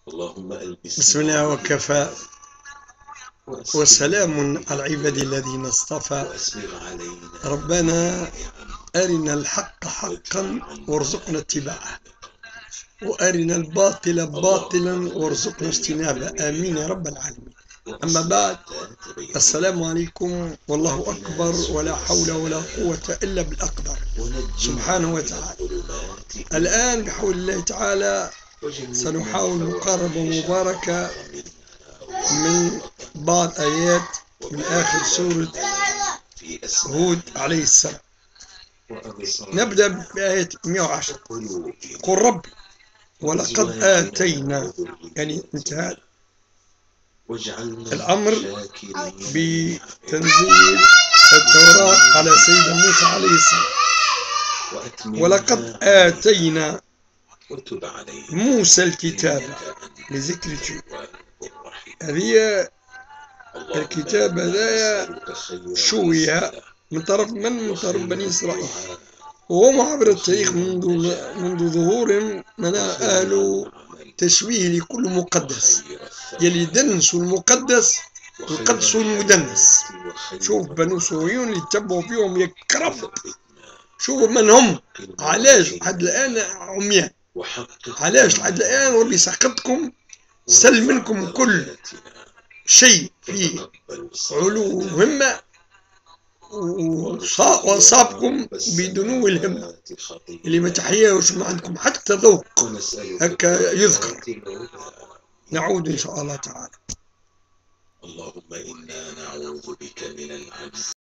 اللهم بسم الله وكفى، وسلام على العباد الذين اصطفى. ربنا أرنا الحق حقا وارزقنا اتباعه، وأرنا الباطل باطلا وارزقنا اجتنابه، آمين يا رب العالمين. أما بعد، السلام عليكم، والله أكبر، ولا حول ولا قوة إلا بالأقدر سبحانه وتعالى. الآن بحول الله تعالى سنحاول مقاربة مباركة من بعض آيات من آخر سورة هود عليه السلام. نبدأ بآية 110. قل رب ولقد آتينا، يعني انتهى الأمر بتنزيل التوراة على سيدنا موسى عليه السلام. ولقد آتينا موسى الكتاب لذكر هذه الكتاب هذا شوية من طرف من طرف بني إسرائيل، وهم عبر التاريخ منذ ظهورهم من أهل تشويه لكل مقدس، يلي دنسوا المقدس وقدسوا المدنس. شوف بنو صهيون اللي تبعوا فيهم يكرب، شوفوا من هم، علاش لحد الآن عميان، علاش لحد الآن ربي سقطكم، سل منكم كل شيء فيه علو همة، وصابكم بدنو الهمة اللي ما تحياوش، ما عندكم حتى ذوق هكا يذكر. نعود إن شاء الله تعالى. اللهم إنا نعوذ بك من العجز